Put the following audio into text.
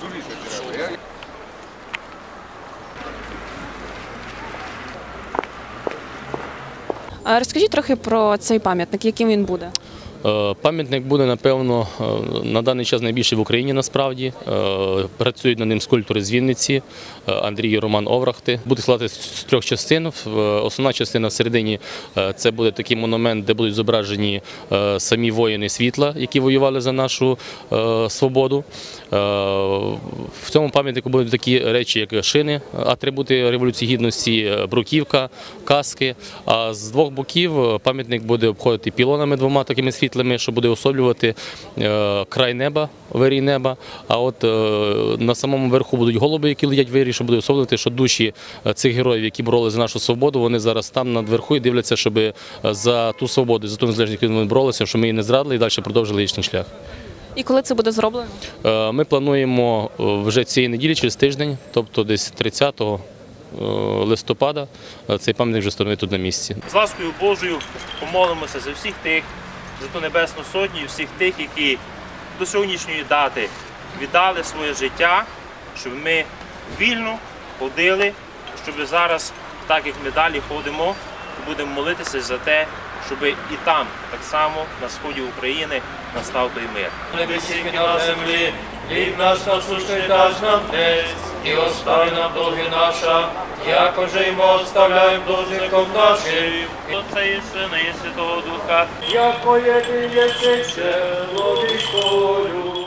Розкажіть трохи про цей пам'ятник, яким він буде. Пам'ятник буде, напевно, на даний час найбільший в Україні насправді. Працюють над ним скульптори з Вінниці, Андрій і Роман Оврахти. Буде складатися з 3 частин. Основна частина всередині – це буде такий монумент, де будуть зображені самі воїни світла, які воювали за нашу свободу. В цьому пам'ятнику будуть такі речі, як шини, атрибути Революції Гідності, бруківка, каски. А з двох боків пам'ятник буде обходити пілонами 2 такими світлами, що буде особлювати край неба, вирій неба, а от на самому верху будуть голуби, які летять вирій, що буде особлювати, що душі цих героїв, які боролися за нашу свободу, вони зараз там наверху і дивляться, щоб за ту свободу, за ту незалежність, яку вони боролися, щоб ми її не зрадили і далі продовжили їхній шлях. І коли це буде зроблено? Ми плануємо вже цієї неділі, через тиждень, тобто десь 30 листопада, цей пам'ятник вже встановити тут на місці. З ласкою Божою помолимося за всіх тих, за ту Небесну Сотню і всіх тих, які до сьогоднішньої дати віддали своє життя, щоб ми вільно ходили, щоб зараз, так як ми далі ходимо, будемо молитися за те, щоб і там, так само, на сході України, настав той мир. Небесі на землі, хліб наш насущний даж нам днес, і остави нам долги наша, якоже й ми відставляємо должником нашим. Отця і Сина, і Святого Духа, Яко єдине єси чоловікою.